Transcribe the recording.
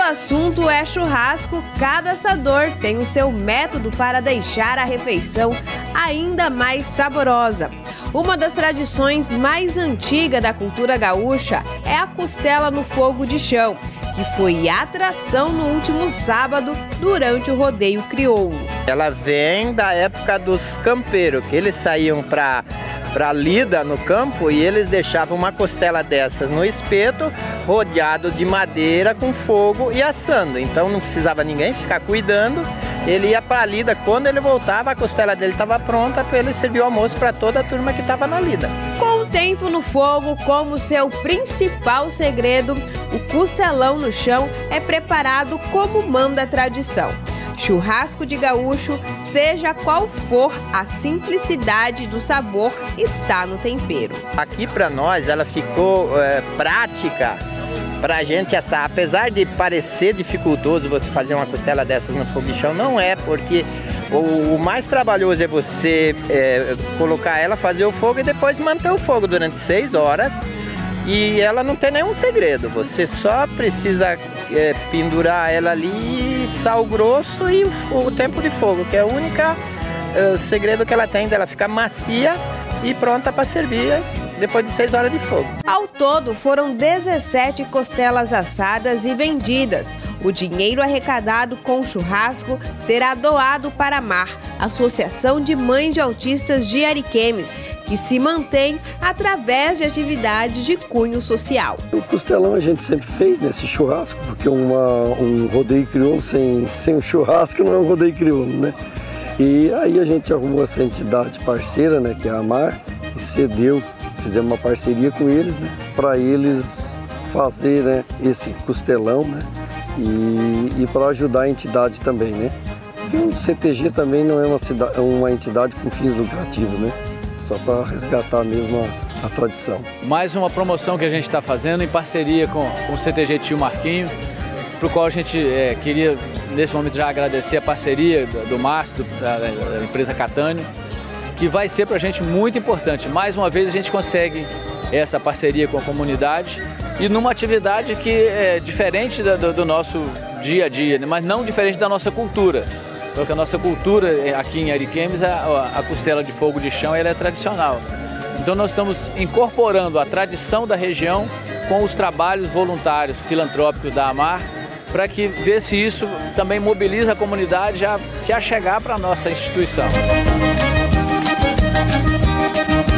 assunto é churrasco, cada assador tem o seu método para deixar a refeição ainda mais saborosa. Uma das tradições mais antigas da cultura gaúcha é a costela no fogo de chão, que foi atração no último sábado durante o rodeio crioulo. Ela vem da época dos campeiros, que eles saíam para lida no campo e eles deixavam uma costela dessas no espeto, rodeado de madeira com fogo e assando. Então não precisava ninguém ficar cuidando, ele ia para a lida, quando ele voltava a costela dele estava pronta para ele servir o almoço para toda a turma que estava na lida. Com o tempo no fogo como seu principal segredo, o costelão no chão é preparado como manda a tradição. Churrasco de gaúcho, seja qual for a simplicidade do sabor, está no tempero. Aqui para nós ela ficou prática para a gente assar. Apesar de parecer dificultoso você fazer uma costela dessas no fogo de chão, não é, porque o mais trabalhoso é você colocar ela, fazer o fogo e depois manter o fogo durante 6 horas. E ela não tem nenhum segredo, você só precisa pendurar ela ali, sal grosso e o tempo de fogo, que é o único segredo que ela tem, dela ficar macia e pronta para servir depois de 6 horas de fogo. Ao todo, foram 17 costelas assadas e vendidas. O dinheiro arrecadado com o churrasco será doado para a MAR, Associação de Mães de Autistas de Ariquemes, que se mantém através de atividades de cunho social. O costelão a gente sempre fez nesse churrasco, porque um rodeio crioulo sem um churrasco não é um rodeio crioulo, né? E aí a gente arrumou essa entidade parceira, né, que é a MAR, e cedeu. Fizemos uma parceria com eles, né, para eles fazer, né, esse costelão, né, e para ajudar a entidade também, né. Porque o CTG também não é uma entidade com fins lucrativos, né, só para resgatar mesmo a tradição. Mais uma promoção que a gente está fazendo em parceria com o CTG Tio Marquinho, para o qual a gente queria, nesse momento, já agradecer a parceria do Márcio, da empresa Catânio, que vai ser para a gente muito importante. Mais uma vez a gente consegue essa parceria com a comunidade e numa atividade que é diferente do nosso dia a dia, mas não diferente da nossa cultura. Porque a nossa cultura aqui em Ariquemes, a costela de fogo de chão, ela é tradicional. Então nós estamos incorporando a tradição da região com os trabalhos voluntários, filantrópicos da AMAR, para que ver se isso também mobiliza a comunidade a se achegar para a nossa instituição.